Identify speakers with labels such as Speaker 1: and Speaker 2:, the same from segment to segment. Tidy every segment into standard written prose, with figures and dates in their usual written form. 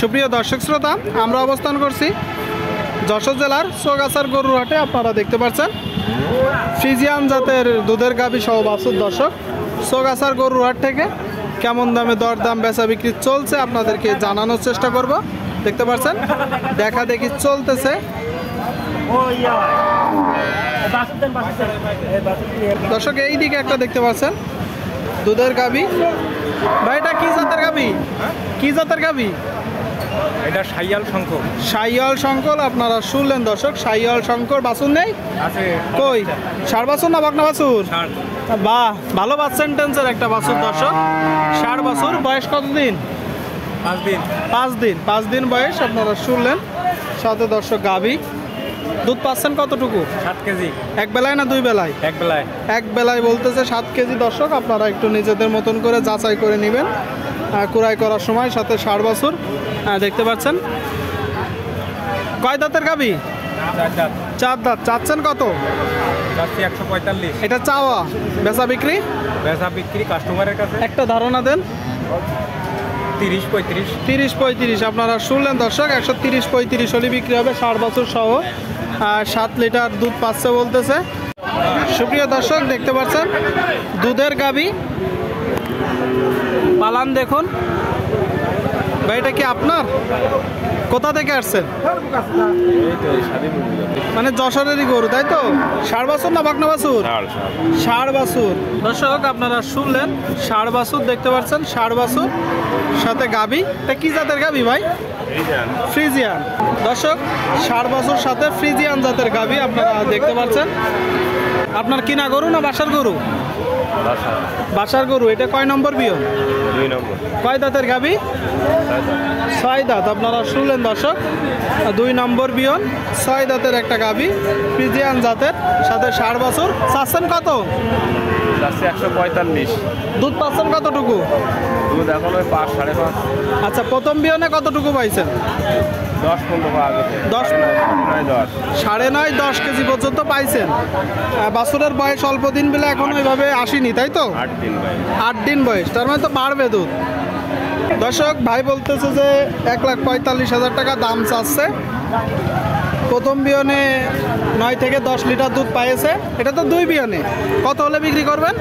Speaker 1: সুপ্রিয় দর্শক শ্রোতা, আমরা অবস্থান করছি যশোর জেলার চৌগাছার গরুর হাটে। আপনারা দেখতে পাচ্ছেন ফ্রিজিয়ান জাতের দুধের গাভী সহ বাছুর। দর্শক, চৌগাছার গরুর হাট থেকে কেমন দামে দরদাম বেচা বিক্রি চলছে আপনাদেরকে জানানোর চেষ্টা করব। দেখতে পাচ্ছেন দেখা দেখি চলতেছে। দর্শক, এই দিকে একটা দেখতে পাচ্ছেন দুধের গাভী। ভাই, এটা কি জাতের গাভী? কি জাতের গাভী?
Speaker 2: এটা শাইয়াল শঙ্কর।
Speaker 1: শাইয়াল শঙ্কর আপনারা শুনলেন দর্শক, শাইয়াল শঙ্কর। বাছুর নেই?
Speaker 2: আছে।
Speaker 1: কই, ষাঁড় বাছুর না বকনা বাছুর?
Speaker 2: ষাঁড়।
Speaker 1: বাহ, ভালো পার্সেন্টেন্সের একটা বাছুর দর্শক। ষাঁড় বাছুর, বয়স কতদিন?
Speaker 2: 5 দিন।
Speaker 1: 5 দিন বয়স আপনারা শুনলেন। সাথে দর্শক গাভী। দুধ পাচ্ছেন কতটুকু?
Speaker 2: 7 কেজি।
Speaker 1: এক বেলায় না দুই বেলায়?
Speaker 2: এক বেলায়।
Speaker 1: এক বেলায় বলতেছে 7 কেজি। দর্শক, আপনারা একটু নিজেদের মতন করে যাচাই করে নেবেন কুড়াই করার সময়। সাথে ষাঁড় বাছুর দেখতে পাচ্ছেন। কয় দাঁতের গাভী?
Speaker 2: 4 দাঁত।
Speaker 1: 4 দাঁত। চাচ্ছেন কত?
Speaker 2: চাচ্ছি 145।
Speaker 1: এটা চাওয়া, বেচা বিক্রি?
Speaker 2: বেচা বিক্রি কাস্টমারের কাছে।
Speaker 1: একটা ধারণা দেন।
Speaker 2: 30-35।
Speaker 1: 30-35 আপনারা শুনলেন দর্শক। 130-35 হলে বিক্রি হবে। ষাঁড় বাছুর সহ 7 লিটার দুধ পাচ্ছে বলতেছে। সুপ্রিয় দর্শক, দেখতে পাচ্ছেন দুধের গাভী। পালান দেখুন। ভাই, এটা কি আপনার? কোথা থেকে আসছেন? মানে যশোরেরই গরু, তাই তো? ষাঁড় বাছুর না বকনা বাছুর? ষাঁড় বাছুর। দর্শক, আপনারা শুনলেন ষাঁড় বাছুর দেখতে পাচ্ছেন। ষাঁড় বাছুর সাথে গাভী। এটা কি জাতের গাভী ভাই? ফ্রিজিয়ান। দর্শক, ষাঁড় বাছুর সাথে ফ্রিজিয়ান জাতের গাভী আপনারা দেখতে পাচ্ছেন। আপনার কিনা গরু না বাসার গরু? বাসার গরু। এটা কয় নম্বর বিয়ন?
Speaker 2: 2 নম্বর।
Speaker 1: কয় দাঁতের গাভী? 6 দাঁত আপনারা শুনলেন দর্শক। 2 নম্বর বিয়ন, 6 দাঁতের একটা গাভী, ফ্রিজিয়ান জাতের সাথে ষাঁড় বাছুর। চাচ্ছেন কত?
Speaker 2: চাচ্ছি 145।
Speaker 1: দুধ পাচ্ছেন কতটুকু?
Speaker 2: দুধ এখন ওই 5 5.5।
Speaker 1: আচ্ছা, প্রথম বিয়নে কতটুকু পাইছেন?
Speaker 2: 10-15 আগে।
Speaker 1: 10 9.5-10 কেজি পর্যন্ত পাইছেন। বাছুরের বয়স অল্প দিন বলে এখন ওইভাবে আসেনি, তাই তো?
Speaker 2: 8 দিন ভাই।
Speaker 1: 8 দিন বয়স, তার মানে তো বাড়বে দুধ। দর্শক, ভাই বলতেছে যে 1,45,000 টাকা দাম চাচ্ছে। প্রথম বিয়নে 9 থেকে 10 লিটার দুধ পাইছে। এটা তো 2 বিয়নে। কত হলে বিক্রি করবেন?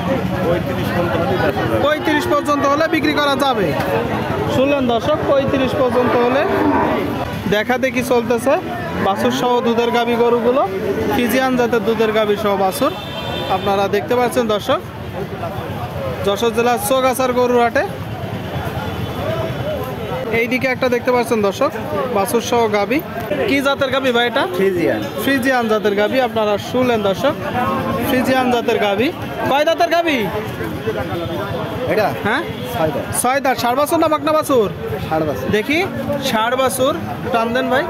Speaker 1: 35 পর্যন্ত হলে বিক্রি করা যাবে। শুনলেন দর্শক, 35 পর্যন্ত হলে দেখা দেখি চলতেছে। বাছুর সহ দুধের গাভী গরুগুলো, ফ্রিজিয়ান জাতের দুধের গাভী সহ বাছুর আপনারা দেখতে পাচ্ছেন দর্শক, যশোর জেলার চৌগাছার গরুর হাটে। এইদিকে একটা দেখতে পাচ্ছেন দর্শক, বাছুর সহ গাভী। কি জাতের গাভী ভাই এটা?
Speaker 2: ফ্রিজিয়ান।
Speaker 1: ফ্রিজিয়ান জাতের গাভী আপনারা শুনলেন দর্শক। ফ্রিজিয়ান জাতের গাভী। কয় দাঁতের গাভী
Speaker 2: এটা?
Speaker 1: হ্যাঁ,
Speaker 2: 6 দাঁত।
Speaker 1: 6 দাঁত। ষাঁড় বাছুর না বকনা বাছুর?
Speaker 2: ষাঁড় বাছুর।
Speaker 1: দেখি, ষাঁড় বাছুর। টান দেন ভাই।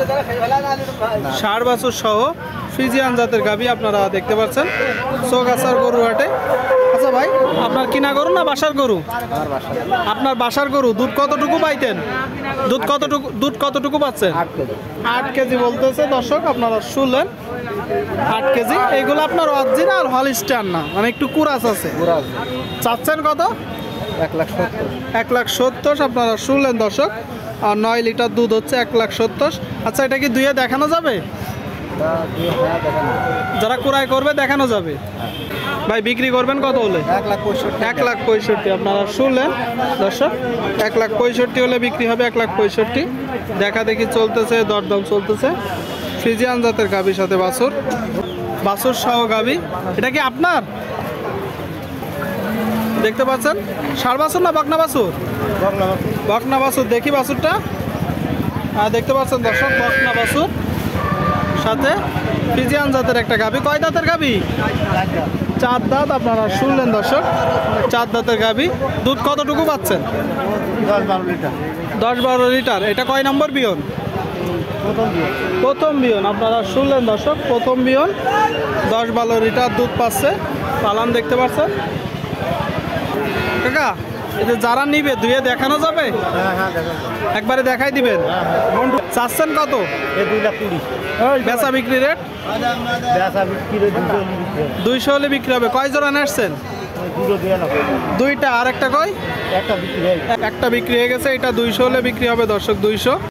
Speaker 1: ষাঁড় বাছুর সহ ফ্রিজিয়ান জাতের গাভী আপনারা দেখতে পাচ্ছেন চৌগাছার গরুর হাটে। আচ্ছা ভাই, আপনার কিনা গরু না বাসার গরু? আপনার বাসার গরু। দুধ কতটুকু পাইতেন? দুধ কতটুকু পাচ্ছেন? 8 কেজি বলতেছে দর্শক, আপনারা শুনলেন। 8 কেজি। এইগুলো আপনার অরিজিনাল হলিস্টার না, মানে একটু কুরাস আছে। চাচ্ছেন কত?
Speaker 2: 1,70,000।
Speaker 1: 1,70,000 আপনারা শুনলেন দর্শক। আর 9 লিটার দুধ হচ্ছে 1,70,000। আচ্ছা, এটা কি দুইয়ে দেখানো যাবে? যারা ক্রয় করবে দেখানো যাবে। ভাই, বিক্রি করবেন কত হলে? 1,65,000 আপনারা শুনলেন দর্শক। 1,65,000 হলে বিক্রি হবে। 1,65,000 দেখা দেখি চলতেছে, দরদাম চলতেছে। ফ্রিজিয়ান জাতের গাভীর সাথে বাছুর, বাছুর সহ গাভী। এটা কি আপনার? দেখতে পাচ্ছেন ষাঁড় বাছুর না বকনা বাছুর? বকনা বাছুর। দেখি বাছুরটা। দেখতে পাচ্ছেন দর্শক, বকনা বাছুর সাথে ফ্রিজিয়ান জাতের একটা গাভী। কয় দাঁতের গাভী? 4 দাঁত আপনারা শুনলেন দর্শক। 4 দাঁতের গাভী। দুধ কতটুকু পাচ্ছেন?
Speaker 2: 10-12 লিটার।
Speaker 1: 10-12 লিটার। এটা কয় নম্বর বিয়ন? প্রথম বিয়ন আপনারা শুনলেন দর্শক। প্রথম বিয়ন, 10-12 লিটার দুধ পাচ্ছে। পালান দেখতে পাচ্ছেন কাকা। এটা যারা নিবে দুয়ে দেখানো যাবে? একবারে দেখাই দিবেন। চাচ্ছেন কত?
Speaker 2: 2,20,000।
Speaker 1: বেচা বিক্রি রেট? 200 হলে বিক্রি হবে। কয় জোড়া আসছেন?
Speaker 2: দুটো দিয়ে না
Speaker 1: দুইটা আর একটা কই
Speaker 2: একটা বিক্রি হয়ে
Speaker 1: একটা বিক্রি হয়ে গেছে, এটা 200 হলে বিক্রি হবে দর্শক, 200।